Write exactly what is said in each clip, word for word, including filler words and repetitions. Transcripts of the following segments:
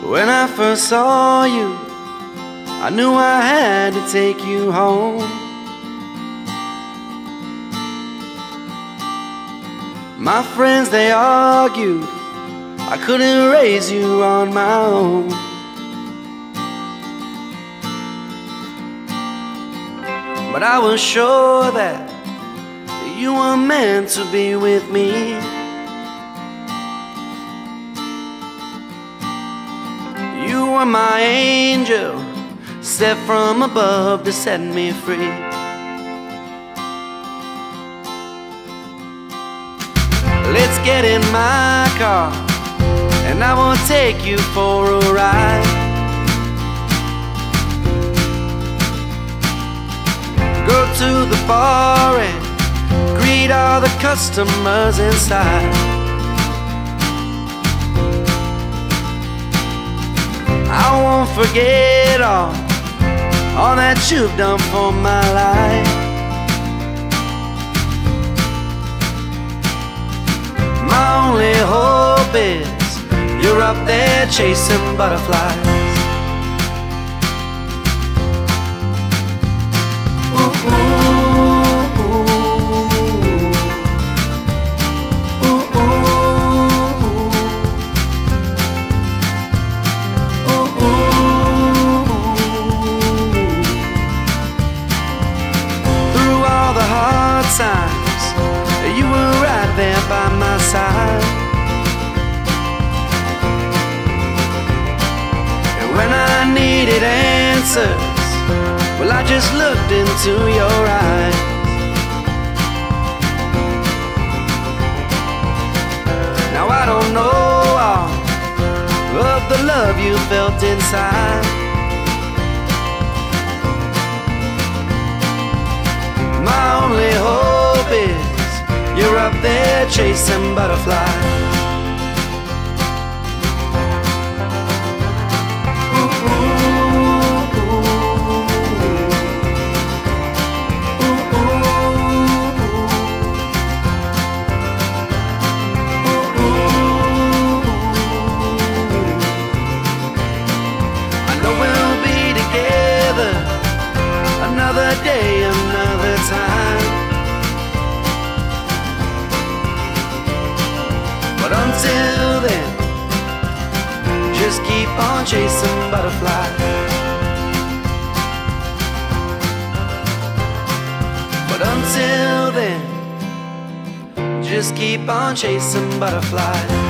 When I first saw you, I knew I had to take you home. My friends, they argued I couldn't raise you on my own. But I was sure that you were meant to be with me. You were my angel, sent from above to set me free. Let's get in my car and I will take you for a ride. Go to the bar and greet all the customers inside. I won't forget all, all that you've done for my life. My only hope is you're up there chasing butterflies. Ooh, ooh, ooh. Ooh, ooh, ooh. Through all the hard times, you were right there by my side. And when I needed answers, well, I just looked into your eyes. Now I don't know all of the love you felt inside. My only hope is you're up there chasing butterflies. Ooh, ooh, ooh, ooh, ooh. I know we'll be together another day, another time. But until then, just keep on chasing butterflies. But until then, just keep on chasing butterflies.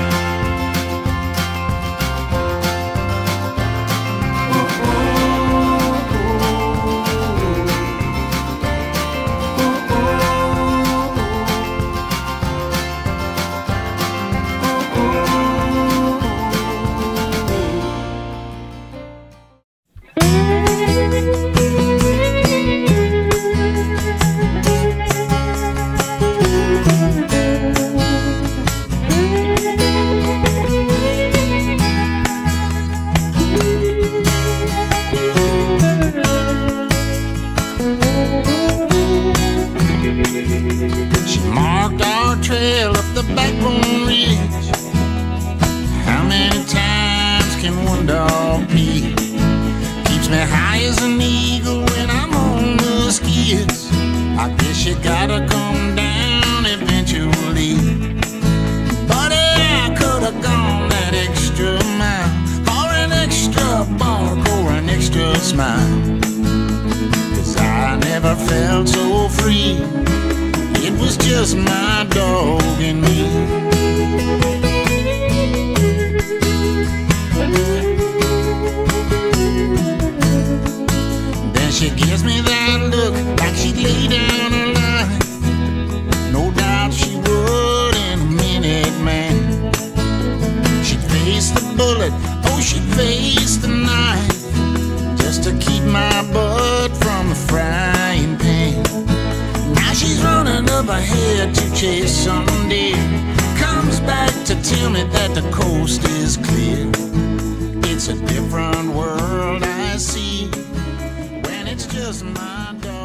She marked our trail up the backbone ridge. How many times can one dog pee? Keeps me high as an eagle when I'm on the skids. I guess you gotta come down eventually. But I could've gone that extra mile for an extra bark or an extra smile. 'Cause I never felt so free. It was just my dog and me. Then she gives me that look like she'd lay down her life. No doubt she would in a minute, man. She'd face the bullet, oh, she'd face the knife, just to keep my butt from the frying pan. Now she's running up ahead to chase some deer. Comes back to tell me that the coast is clear. It's a different world I see when it's just my dog.